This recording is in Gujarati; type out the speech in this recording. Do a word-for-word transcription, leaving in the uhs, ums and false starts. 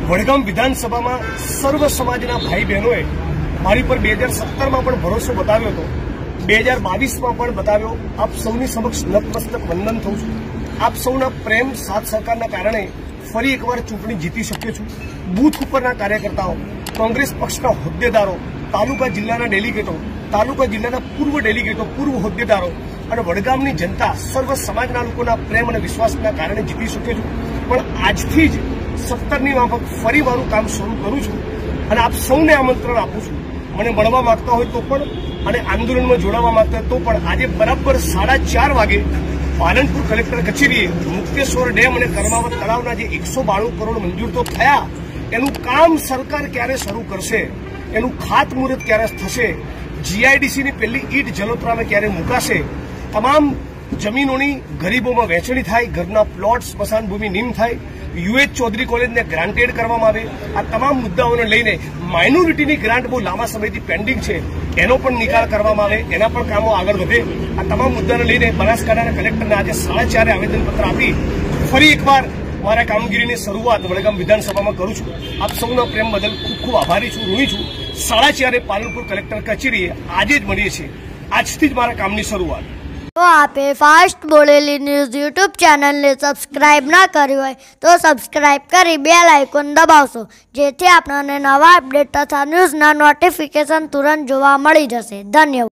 વડગામ વિધાનસભામાં સર્વ સમાજના ભાઈ બહેનોએ મારી પર બે હજાર સત્તરમાં પણ ભરોસો બતાવ્યો હતો, બે હજાર બાવીસમાં પણ બતાવ્યો। આપ સૌની સમક્ષ નતમસ્તક વંદન થઉં છું। આપ સૌના પ્રેમ સાથ સહકારના કારણે ફરી એકવાર ચૂંટણી જીતી શક્યો છું। બૂથ ઉપરના કાર્યકર્તાઓ, કોંગ્રેસ પક્ષના હોદ્દેદારો, તાલુકા જિલ્લાના ડેલિગેટો, તાલુકા જિલ્લાના પૂર્વ ડેલિગેટો, પૂર્વ હોદ્દેદારો અને વડગામની જનતા સર્વ સમાજના લોકોના પ્રેમ અને વિશ્વાસના કારણે જીતી શક્યો છું। પણ આજથી જ સત્તરની માફક ફરી મારું કામ શરૂ કરું છું અને આપ સૌને આમંત્રણ આપું છું। મને મળવા માંગતા હોય તો પણ અને આંદોલનમાં જોડાવા માંગતા હોય તો પણ આજે બરાબર સાડા ચાર વાગે પાલનપુર કલેક્ટર કચેરીએ મુક્તેશ્વર ડેમ અને કર્માવત તળાવના જે એકસો બાણું કરોડ મંજૂર તો થયા, એનું કામ સરકાર ક્યારે શરૂ કરશે, એનું ખાતમુહૂર્ત ક્યારે થશે, જીઆઈડીસીની પહેલી ઈંટ જલોત્રામાં ક્યારે મુકાશે, તમામ જમીનોની ગરીબોમાં વહેંચણી થાય, ઘરના પ્લોટ સ્મશાન ભૂમિ નીમ થાય, યુએચ ચૌધરી કોલેજને ગ્રાન્ટેડ કરવામાં આવે, આ તમામ મુદ્દાઓને લઈને માઇનોરિટીની ગ્રાન્ટ બહુ લાંબા સમયથી પેન્ડિંગ છે, એનો પણ નિકાલ કરવામાં આવે, એના પણ કામો આગળ વધે। આ તમામ મુદ્દાને લઈને બનાસકાંઠાના કલેક્ટરને આજે સાડા ચારે આવેદનપત્ર આપી ફરી એકવાર મારા કામગીરીની શરૂઆત વડગામ વિધાનસભામાં કરું છું। આપ સૌના પ્રેમ બદલ ખૂબ ખૂબ આભારી છું, ઋણી છું। સાડા ચારે પાલનપુર કલેક્ટર કચેરીએ આજે જ મળીએ છીએ, આજથી જ મારા કામની શરૂઆત। तो आपे फास्ट बोलेली न्यूज यूट्यूब चैनल ने सब्सक्राइब ना कर्યું હોય तो सब्सक्राइब કરી બેલ આઇકોન દબાવશો, જેથી આપણને નવા અપડેટ તથા ન્યૂઝના નોટિફિકેશન તુરંત જોવા મળી જશે। ધન્યવાદ।